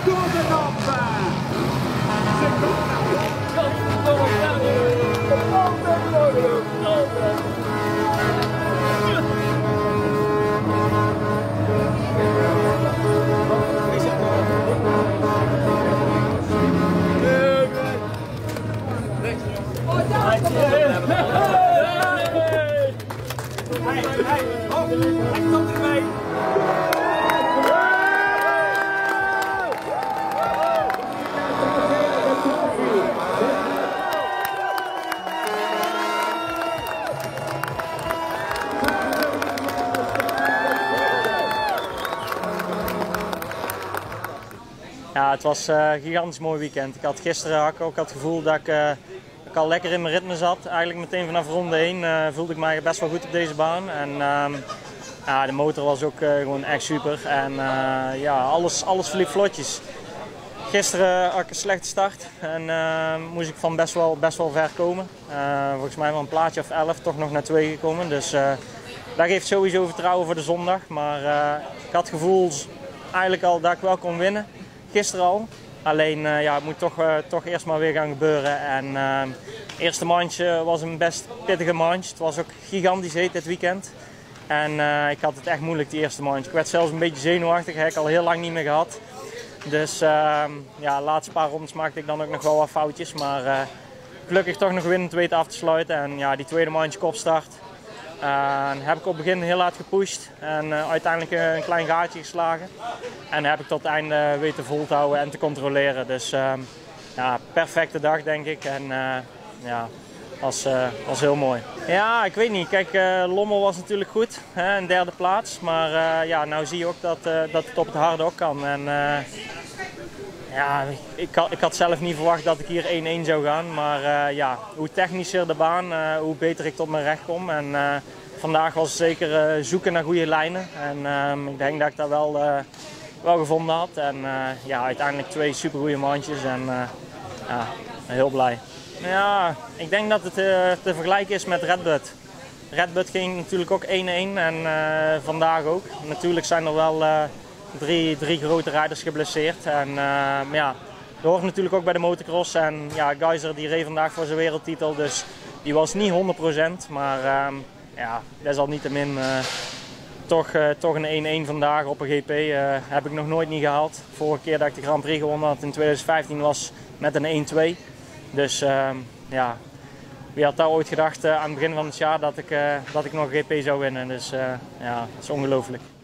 Ja, het was een gigantisch mooi weekend. Ik had gisteren ook het gevoel dat ik al lekker in mijn ritme zat. Eigenlijk meteen vanaf ronde 1 voelde ik mij best wel goed op deze baan. En ja, de motor was ook gewoon echt super. En ja, alles verliep vlotjes. Gisteren had ik een slechte start en moest ik van best wel ver komen. Volgens mij wel een plaatje of 11, toch nog naar 2 gekomen. Dus dat geeft sowieso vertrouwen voor de zondag. Maar ik had het gevoel eigenlijk al dat ik wel kon winnen. Gisteren al. Alleen ja, het moet toch eerst maar weer gaan gebeuren. En het eerste mandje was een best pittige mandje. Het was ook gigantisch heet dit weekend. En ik had het echt moeilijk die eerste mandje. Ik werd zelfs een beetje zenuwachtig. Dat heb ik al heel lang niet meer gehad. Dus ja, de laatste paar rondes maakte ik dan ook nog wel wat foutjes. Maar gelukkig toch nog winnend weten af te sluiten. En ja, die tweede mandje kopstart. Heb ik op het begin heel hard gepusht en uiteindelijk een klein gaatje geslagen. En heb ik tot het einde weten vol te houden en te controleren. Dus ja, perfecte dag denk ik. En ja, was heel mooi. Ja, ik weet niet. Kijk, Lommel was natuurlijk goed, hè, een derde plaats. Maar ja, nou zie je ook dat het op het harde ook kan. En ja, ik had zelf niet verwacht dat ik hier 1-1 zou gaan. Maar ja, hoe technischer de baan, hoe beter ik tot mijn recht kom. En vandaag was het zeker zoeken naar goede lijnen. En ik denk dat ik dat wel gevonden had. En ja, uiteindelijk 2 supergoeie mandjes. En ja, heel blij. Ja, ik denk dat het te vergelijken is met Red Bud. Red Bud ging natuurlijk ook 1-1 en vandaag ook. Natuurlijk zijn er wel drie grote rijders geblesseerd. En ja, dat hoort natuurlijk ook bij de motocross. En ja, Geiser die reed vandaag voor zijn wereldtitel, dus die was niet 100%. Maar ja, desalniettemin toch een 1-1 vandaag op een GP. Heb ik nog nooit niet gehaald. Vorige keer dat ik de Grand Prix gewonnen had in 2015 was met een 1-2. Dus ja, wie had daar ooit gedacht aan het begin van het jaar dat ik nog een GP zou winnen. Dus ja, dat is ongelooflijk.